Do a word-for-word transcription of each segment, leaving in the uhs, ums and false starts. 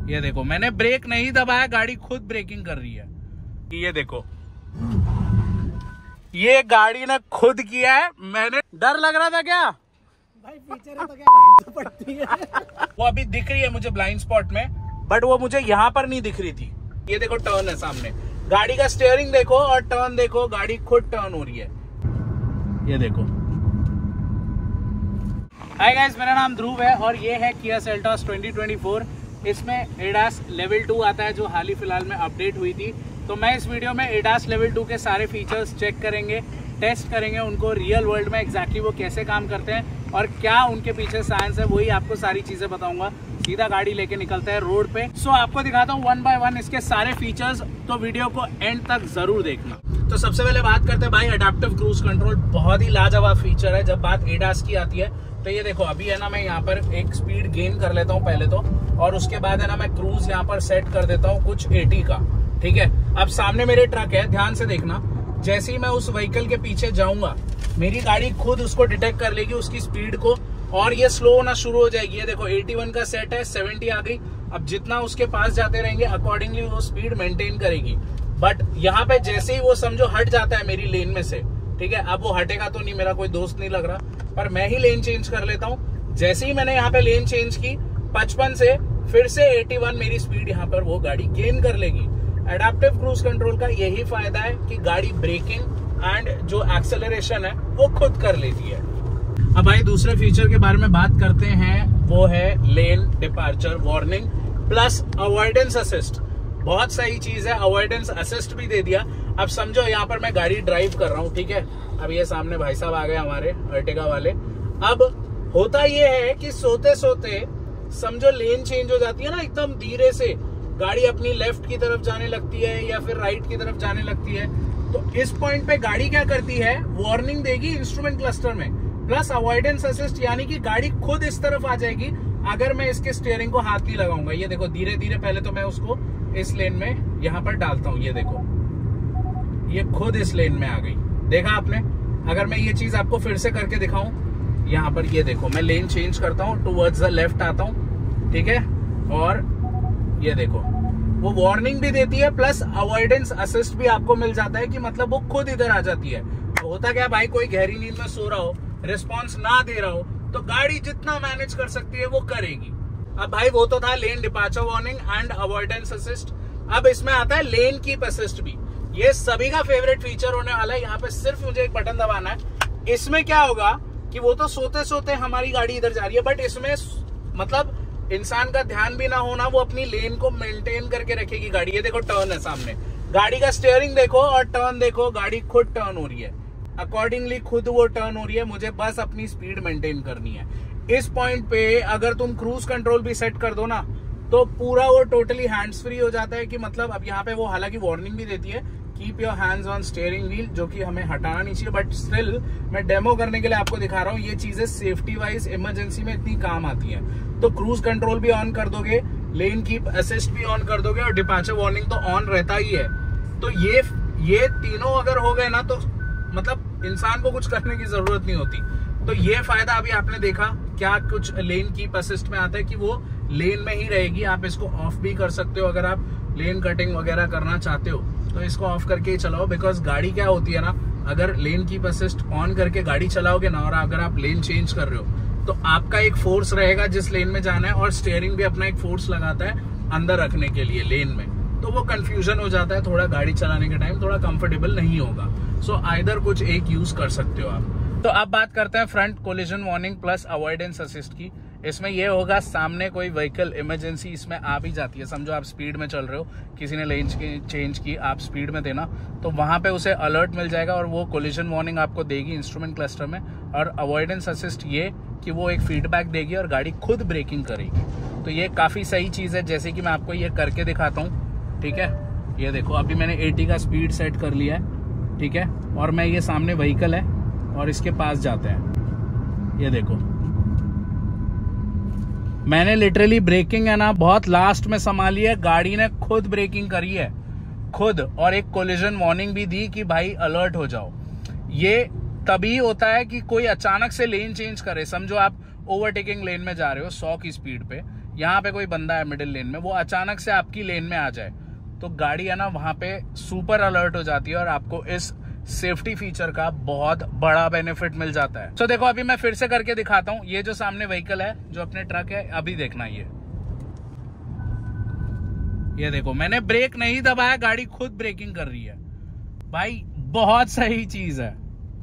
ये देखो मैंने ब्रेक नहीं दबाया, गाड़ी खुद ब्रेकिंग कर रही है। ये देखो ये गाड़ी ने खुद किया है। मैंने डर लग रहा था क्या भाई, फीचर है तो क्या तो पड़ती है। वो अभी दिख रही है मुझे ब्लाइंड स्पॉट में, बट वो मुझे यहाँ पर नहीं दिख रही थी। ये देखो टर्न है सामने, गाड़ी का स्टीयरिंग देखो और टर्न देखो, गाड़ी खुद टर्न हो रही है। ये देखो। हाय गाइस, मेरा नाम ध्रुव है और ये है Kia Seltos twenty twenty four. इसमें एडास लेवल टू आता है जो हाल ही फिलहाल में अपडेट हुई थी। तो मैं इस वीडियो में एडास लेवल टू के सारे फीचर्स चेक करेंगे, टेस्ट करेंगे उनको रियल वर्ल्ड में एग्जैक्टली वो कैसे काम करते हैं और क्या उनके पीछे साइंस है, वही आपको सारी चीजें बताऊंगा। सीधा गाड़ी लेके निकलते हैं रोड पे। सो so, आपको दिखाता हूँ वन बाय वन इसके सारे फीचर्स, तो वीडियो को एंड तक जरूर देखना। तो सबसे पहले बात करते हैं भाई अडैप्टिव क्रूज कंट्रोल। बहुत ही लाजवाब फीचर है जब बात एडास की आती है। तो ये देखो अभी है ना, मैं यहाँ पर एक स्पीड गेन कर लेता हूँ पहले तो, और उसके बाद है ना मैं क्रूज यहाँ पर सेट कर देता हूँ कुछ अस्सी का। ठीक है, अब सामने मेरे ट्रक है, ध्यान से देखना। जैसे ही मैं उस व्हीकल के पीछे जाऊंगा, मेरी गाड़ी खुद उसको डिटेक्ट कर लेगी, उसकी स्पीड को, और ये स्लो होना शुरू हो जाएगी। ये देखो इक्यासी का सेट है, सत्तर आ गई। अब जितना उसके पास जाते रहेंगे अकॉर्डिंगली वो स्पीड मेंटेन करेगी। बट यहाँ पे जैसे ही वो समझो हट जाता है मेरी लेन में से, ठीक है, अब वो हटेगा तो नहीं, मेरा कोई दोस्त नहीं लग रहा, पर मैं ही लेन चेंज कर लेता हूँ। जैसे ही मैंने यहाँ पे लेन चेंज की, पचपन से फिर से इक्यासी मेरी स्पीड यहाँ पर वो गाड़ी गेन कर लेगी। एडाप्टिव क्रूज कंट्रोल का यही फायदा है कि गाड़ी ब्रेकिंग एंड जो एक्सेलरेशन है वो खुद कर लेती है। अब भाई दूसरे फीचर के बारे में बात करते हैं, वो है lane departure warning plus avoidance assist. बहुत सही चीज है, अवॉइडेंस असिस्ट भी दे दिया। अब समझो यहाँ पर मैं गाड़ी ड्राइव कर रहा हूँ, ठीक है, अब ये सामने भाई साहब आ गए हमारे अर्टिगा वाले। अब होता ये है कि सोते सोते समझो लेन चेंज हो जाती है ना, एकदम धीरे से गाड़ी अपनी लेफ्ट की तरफ जाने लगती है या फिर राइट की तरफ जाने लगती है। तो इस पॉइंट पे गाड़ी क्या करती है, वार्निंग देगी इंस्ट्रूमेंट क्लस्टर में, प्लस अवॉइडेंस असिस्ट, यानी कि गाड़ी खुद इस तरफ आ जाएगी अगर मैं इसके स्टीयरिंग को हाथ नहीं लगाऊंगा। ये देखो धीरे धीरे, पहले तो मैं उसको इस लेन में यहाँ पर डालता हूँ। ये देखो ये खुद इस लेन में आ गई, देखा आपने। अगर मैं ये चीज आपको फिर से करके दिखाऊं, यहाँ पर ये देखो मैं लेन चेंज करता हूँ, टुवर्ड्स द लेफ्ट आता हूँ, ठीक है, और ये देखो वो वार्निंग भी देती है प्लस अवॉइडेंस असिस्ट भी आपको मिल जाता है कि मतलब वो खुद इधर आ जाती है। तो होता क्या भाई, कोई गहरी नींद में सो रहा हो, रिस्पॉन्स ना दे रहा हो, तो गाड़ी जितना मैनेज कर सकती है वो करेगी। अब भाई वो तो था lane departure warning and avoidance assist. अब इसमें आता है लेन कीप असिस्ट भी। ये सभी का फेवरेट फीचर होने वाला है। यहाँ पे सिर्फ मुझे एक बटन दबाना है। इसमें क्या होगा कि वो तो सोते सोते हमारी गाड़ी इधर जा रही है, बट इसमें मतलब इंसान का ध्यान भी ना होना, वो अपनी लेन को मेंटेन करके रखेगी गाड़ी। ये देखो टर्न है सामने, गाड़ी का स्टीयरिंग देखो और टर्न देखो, गाड़ी खुद टर्न हो रही है, अकॉर्डिंगली खुद वो टर्न हो रही है। मुझे बस अपनी स्पीड मेंटेन करनी है। इस पॉइंट पे अगर तुम क्रूज कंट्रोल भी सेट कर दो ना, तो पूरा वो टोटली हैंड्स फ्री हो जाता है। कि मतलब अब यहाँ पे वो हालांकि वार्निंग भी देती है, keep your hands on steering wheel, जो कि हमें हटाना नहीं चाहिए, बट स्टिल मैं डेमो करने के लिए आपको दिखा रहा हूँ। ये चीजें सेफ्टी वाइज इमरजेंसी में इतनी काम आती है। तो क्रूज कंट्रोल भी ऑन कर दोगे, लेन कीप असिस्ट भी ऑन कर दोगे, और डिपार्चर वार्निंग तो ऑन रहता ही है। तो ये ये तीनों अगर हो गए ना, तो मतलब इंसान को कुछ करने की जरूरत नहीं होती। तो ये फायदा अभी आपने देखा। क्या कुछ लेन कीप असिस्ट में आता है कि वो लेन में ही रहेगी, आप इसको ऑफ भी कर सकते हो अगर आप लेन कटिंग वगैरह करना चाहते हो, तो इसको ऑफ करके ही चलाओ। बिकॉज गाड़ी क्या होती है ना, अगर लेन कीप असिस्ट ऑन करके गाड़ी चलाओगे ना, और अगर आप लेन चेंज कर रहे हो, तो आपका एक फोर्स रहेगा जिस लेन में जाना है, और स्टीयरिंग भी अपना एक फोर्स लगाता है अंदर रखने के लिए लेन में। तो वो कंफ्यूजन हो जाता है थोड़ा, गाड़ी चलाने के टाइम थोड़ा कंफर्टेबल नहीं होगा। सो आइदर कुछ एक यूज कर सकते हो आप। तो अब बात करते हैं front collision warning plus avoidance assist की। इसमें यह होगा, सामने कोई व्हीकल इमरजेंसी इसमें आ भी जाती है, समझो आप स्पीड में चल रहे हो, किसी ने लेन चेंज की, आप स्पीड में देना, तो वहां पे उसे अलर्ट मिल जाएगा और वो कोलिजन वार्निंग आपको देगी इंस्ट्रूमेंट क्लस्टर में। और अवॉइडेंस असिस्ट ये कि वो एक फीडबैक देगी और गाड़ी खुद ब्रेकिंग करेगी। तो ये काफी सही चीज है, जैसे कि मैं आपको ये करके दिखाता हूँ, ठीक है। ये देखो अभी मैंने अस्सी का स्पीड सेट कर लिया है, ठीक है, और मैं ये सामने व्हीकल है और इसके पास जाते हैं। ये देखो मैंने लिटरली ब्रेकिंग है ना बहुत लास्ट में संभाली है, गाड़ी ने खुद ब्रेकिंग करी है खुद, और एक कोलिजन वार्निंग भी दी कि भाई अलर्ट हो जाओ। ये तभी होता है कि कोई अचानक से लेन चेंज करे, समझो आप ओवरटेकिंग लेन में जा रहे हो सौ की स्पीड पे, यहाँ पे कोई बंदा है मिडिल लेन में, वो अचानक से आपकी लेन में आ जाए तो गाड़ी है ना वहां पे सुपर अलर्ट हो जाती है और आपको इस सेफ्टी फीचर का बहुत बड़ा बेनिफिट मिल जाता है। तो देखो अभी मैं फिर से करके दिखाता हूँ। ये जो सामने व्हीकल है जो अपने ट्रक है, अभी देखना ये ये देखो मैंने ब्रेक नहीं दबाया, गाड़ी खुद ब्रेकिंग कर रही है भाई, बहुत सही चीज है।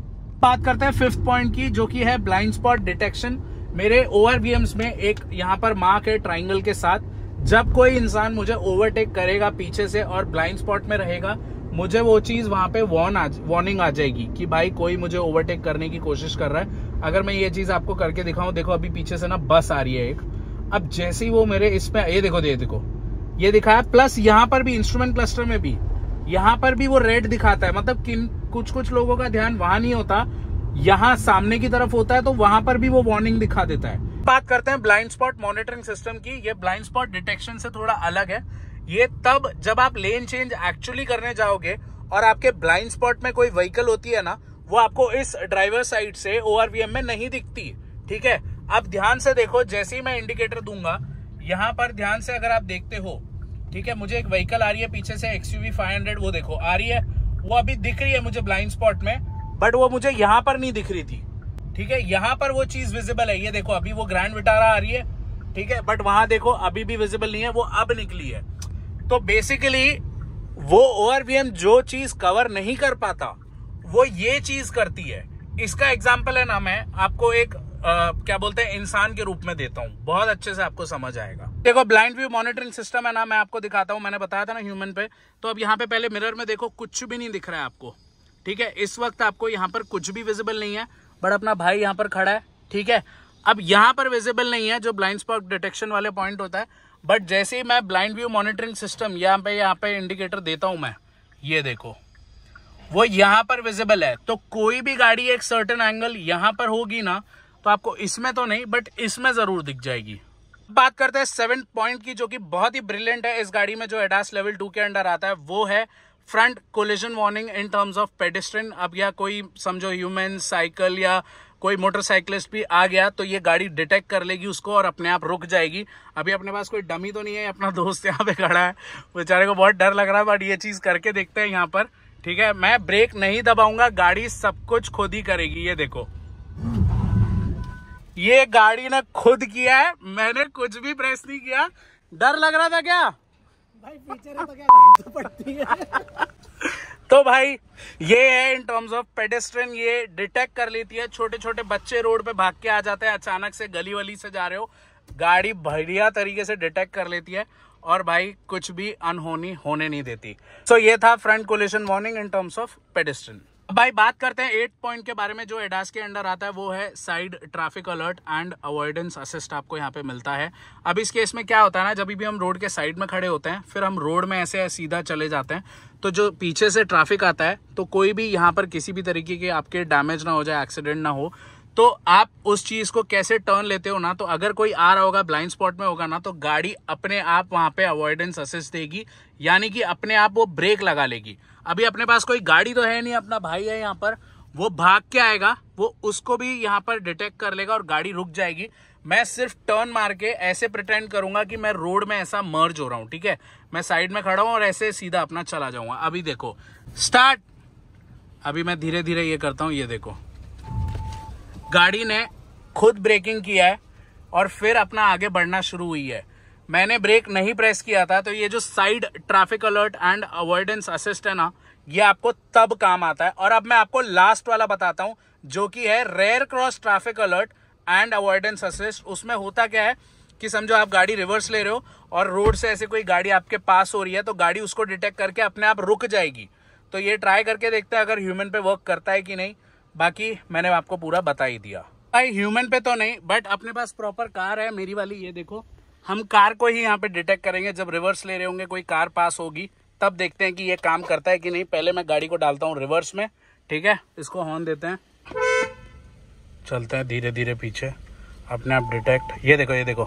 बात करते हैं फिफ्थ पॉइंट की, जो कि है ब्लाइंड स्पॉट डिटेक्शन। मेरे ओआरवीएम्स में एक यहाँ पर मार्क है ट्राइंगल के साथ। जब कोई इंसान मुझे ओवरटेक करेगा पीछे से और ब्लाइंड स्पॉट में रहेगा, मुझे वो चीज वहां पे वॉर्न आ वार्निंग आ जाएगी कि भाई कोई मुझे ओवरटेक करने की कोशिश कर रहा है। अगर मैं ये चीज आपको करके दिखाऊं, देखो अभी पीछे से ना बस आ रही है एक, अब जैसे ही वो मेरे इसमें, ये देखो ये देखो ये दिखाया, प्लस यहाँ पर भी इंस्ट्रूमेंट क्लस्टर में भी यहाँ पर भी वो रेड दिखाता है। मतलब किन कुछ कुछ लोगों का ध्यान वहां नहीं होता, यहाँ सामने की तरफ होता है, तो वहां पर भी वो वार्निंग दिखा देता है। बात करते हैं ब्लाइंड स्पॉट मॉनिटरिंग सिस्टम की। ये ब्लाइंड स्पॉट डिटेक्शन से थोड़ा अलग है। ये तब जब आप लेन चेंज एक्चुअली करने जाओगे और आपके ब्लाइंड स्पॉट में कोई व्हीकल होती है ना, वो आपको इस ड्राइवर साइड से ओआरवीएम में नहीं दिखती, ठीक है। अब ध्यान से देखो, जैसे ही मैं इंडिकेटर दूंगा, यहां पर ध्यान से अगर आप देखते हो, ठीक है, मुझे एक व्हीकल आ रही है पीछे से एक्सयूवी फाइव हंड्रेड, वो देखो आ रही है, वो अभी दिख रही है मुझे ब्लाइंड स्पॉट में, बट वो मुझे यहां पर नहीं दिख रही थी, ठीक है। यहां पर वो चीज विजिबल है, ये देखो अभी वो ग्रैंड विटारा आ रही है, ठीक है, बट वहां देखो अभी भी विजिबल नहीं है, वो अब निकली है। तो बेसिकली वो ओआरवीएम जो चीज कवर नहीं कर पाता, वो ये चीज करती है। इसका एग्जाम्पल है ना, मैं आपको एक आ, क्या बोलते हैं इंसान के रूप में देता हूं, बहुत अच्छे से आपको समझ आएगा। देखो ब्लाइंड व्यू मॉनिटरिंग सिस्टम है ना, मैं आपको दिखाता हूं। मैंने बताया था ना ह्यूमन पे, तो अब यहाँ पे पहले मिरर में देखो कुछ भी नहीं दिख रहा है आपको, ठीक है। इस वक्त आपको यहाँ पर कुछ भी विजिबल नहीं है, बट अपना भाई यहाँ पर खड़ा है, ठीक है। अब यहाँ पर विजिबल नहीं है जो ब्लाइंड स्पॉट डिटेक्शन वाले पॉइंट होता है, बट जैसे ही मैं ब्लाइंड व्यू मॉनिटरिंग सिस्टम यहाँ पे यहाँ पे इंडिकेटर देता हूं मैं, ये देखो वो यहाँ पर विजिबल है। तो कोई भी गाड़ी एक सर्टेन एंगल यहाँ पर होगी ना, तो आपको इसमें तो नहीं बट इसमें जरूर दिख जाएगी। बात करते हैं सेवेंथ पॉइंट की, जो कि बहुत ही ब्रिलियंट है इस गाड़ी में, जो एडास लेवल टू के अंडर आता है, वो है front collision warning in terms of pedestrian. अब या कोई समझो ह्यूमन, साइकिल या कोई मोटरसाइकिलिस्ट भी आ गया तो ये गाड़ी डिटेक्ट कर लेगी उसको और अपने आप रुक जाएगी। अभी अपने पास कोई डमी तो नहीं है, अपना दोस्त यहाँ पे खड़ा है, बेचारे को बहुत डर लग रहा है, बट ये चीज करके देखते हैं यहाँ पर, ठीक है। मैं ब्रेक नहीं दबाऊंगा, गाड़ी सब कुछ खुद ही करेगी। ये देखो ये गाड़ी ने खुद किया है, मैंने कुछ भी प्रेस नहीं किया। डर लग रहा था क्या भाई? फीचर है तो क्या गाड़ी तो पड़ती है। तो भाई ये है इन टर्म्स ऑफ पेडेस्ट्रियन, ये डिटेक्ट कर लेती है। छोटे छोटे बच्चे रोड पे भाग के आ जाते हैं, अचानक से गली वली से जा रहे हो, गाड़ी बढ़िया तरीके से डिटेक्ट कर लेती है और भाई कुछ भी अनहोनी होने नहीं देती। सो so, ये था front collision warning in terms of pedestrian. भाई बात करते हैं एट पॉइंट के बारे में, जो एडास के अंडर आता है, वो है side traffic alert and avoidance assist. आपको यहाँ पे मिलता है। अब इस केस में क्या होता है ना, जब भी हम रोड के साइड में खड़े होते हैं, फिर हम रोड में ऐसे सीधा चले जाते हैं, तो जो पीछे से ट्रैफिक आता है, तो कोई भी यहाँ पर किसी भी तरीके के आपके डैमेज ना हो जाए, एक्सीडेंट ना हो, तो आप उस चीज को कैसे टर्न लेते हो ना, तो अगर कोई आ रहा होगा ब्लाइंड स्पॉट में होगा ना, तो गाड़ी अपने आप वहां पे अवॉइडेंस असिस्ट देगी, यानी कि अपने आप वो ब्रेक लगा लेगी। अभी अपने पास कोई गाड़ी तो है नहीं, अपना भाई है यहाँ पर, वो भाग के आएगा, वो उसको भी यहाँ पर डिटेक्ट कर लेगा और गाड़ी रुक जाएगी। मैं सिर्फ टर्न मार के ऐसे प्रिटेंड करूंगा कि मैं रोड में ऐसा मर्ज हो रहा हूं, ठीक है। मैं साइड में खड़ा हूं और ऐसे सीधा अपना चला जाऊंगा। अभी देखो स्टार्ट, अभी मैं धीरे धीरे ये करता हूं, ये देखो गाड़ी ने खुद ब्रेकिंग किया है और फिर अपना आगे बढ़ना शुरू हुई है। मैंने ब्रेक नहीं प्रेस किया था। तो ये जो side traffic alert and avoidance assist है ना, ये आपको तब काम आता है। और अब मैं आपको लास्ट वाला बताता हूं, जो कि है rear cross traffic alert and avoidance assist. उसमें होता क्या है कि समझो आप गाड़ी रिवर्स ले रहे हो और रोड से ऐसे कोई गाड़ी आपके पास हो रही है, तो गाड़ी उसको डिटेक्ट करके अपने आप रुक जाएगी। तो ये ट्राई करके देखते हैं अगर ह्यूमन पे वर्क करता है कि नहीं। बाकी मैंने आपको पूरा बता ही दिया। भाई ह्यूमन पे तो नहीं, बट अपने पास प्रॉपर कार है मेरी वाली, ये देखो। हम कार को ही यहाँ पे डिटेक्ट करेंगे। जब रिवर्स ले रहे होंगे, कोई कार पास होगी, तब देखते हैं कि ये काम करता है कि नहीं। पहले मैं गाड़ी को डालता हूँ रिवर्स में, ठीक है। इसको हॉर्न देते हैं, चलते हैं धीरे धीरे पीछे, अपने आप डिटेक्ट। ये देखो ये देखो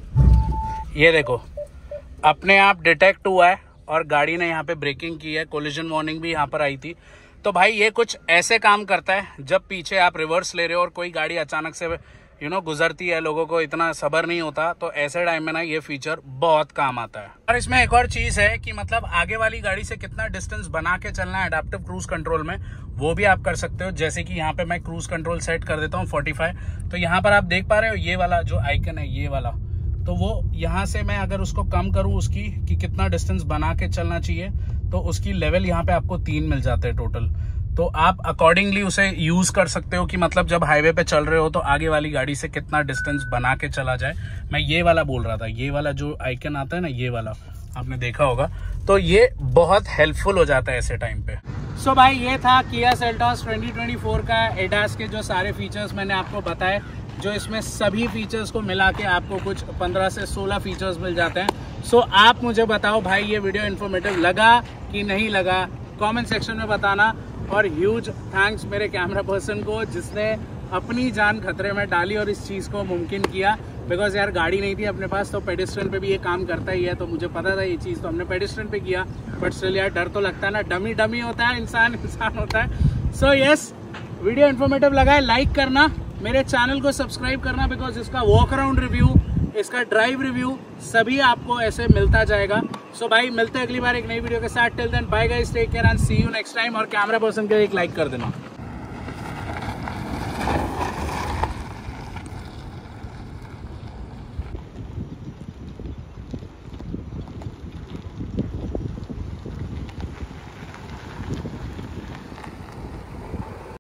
ये देखो अपने आप डिटेक्ट हुआ है और गाड़ी ने यहाँ पे ब्रेकिंग की है। कोलिजन वार्निंग भी यहाँ पर आई थी। तो भाई ये कुछ ऐसे काम करता है, जब पीछे आप रिवर्स ले रहे हो और कोई गाड़ी अचानक से यू नो गुजरती है, लोगों को इतना सब्र नहीं होता, तो ऐसे टाइम में ना ये फीचर बहुत काम आता है। और इसमें एक और चीज है कि मतलब आगे वाली गाड़ी से कितना डिस्टेंस बना के चलना है एडेप्टिव क्रूज कंट्रोल में, वो भी आप कर सकते हो। जैसे कि यहाँ पे मैं क्रूज कंट्रोल सेट कर देता हूँ पैंतालीस, तो यहाँ पर आप देख पा रहे हो ये वाला जो आइकन है ये वाला, तो वो यहाँ से मैं अगर उसको कम करूँ उसकी कि कितना डिस्टेंस बना के चलना चाहिए, तो उसकी लेवल यहाँ पे आपको तीन मिल जाते हैं टोटल। तो आप अकॉर्डिंगली उसे यूज कर सकते हो कि मतलब जब हाईवे पे चल रहे हो तो आगे वाली गाड़ी से कितना डिस्टेंस बना के चला जाए। मैं ये वाला बोल रहा था, ये वाला जो आइकन आता है ना, ये वाला आपने देखा होगा, तो ये बहुत हेल्पफुल हो जाता है ऐसे टाइम पे। सो so भाई ये था Kia Seltos twenty twenty four का एडास के जो सारे फीचर्स मैंने आपको बताए, जो इसमें सभी फीचर्स को मिला के आपको कुछ पंद्रह से सोलह फीचर्स मिल जाते हैं। सो so आप मुझे बताओ भाई ये वीडियो इन्फॉर्मेटिव लगा कि नहीं लगा, कमेंट सेक्शन में बताना। और ह्यूज थैंक्स मेरे कैमरा पर्सन को जिसने अपनी जान खतरे में डाली और इस चीज़ को मुमकिन किया, बिकॉज यार गाड़ी नहीं थी अपने पास, तो पेडिस्ट्रियन पे भी ये काम करता ही है, तो मुझे पता था ये चीज़, तो हमने पेडिस्ट्रियन पे किया। बट स्टिल यार डर तो लगता है ना, डमी डमी होता है, इंसान इंसान होता है। सो यस, वीडियो इन्फॉर्मेटिव लगा है लाइक करना, मेरे चैनल को सब्सक्राइब करना, बिकॉज इसका वॉक अराउंड रिव्यू, इसका ड्राइव रिव्यू सभी आपको ऐसे मिलता जाएगा। सो so भाई मिलते हैं अगली बार एक नई वीडियो के साथ। Till then bye guys, take care and see you next time. और कैमरा पर्सन के एक लाइक कर देना।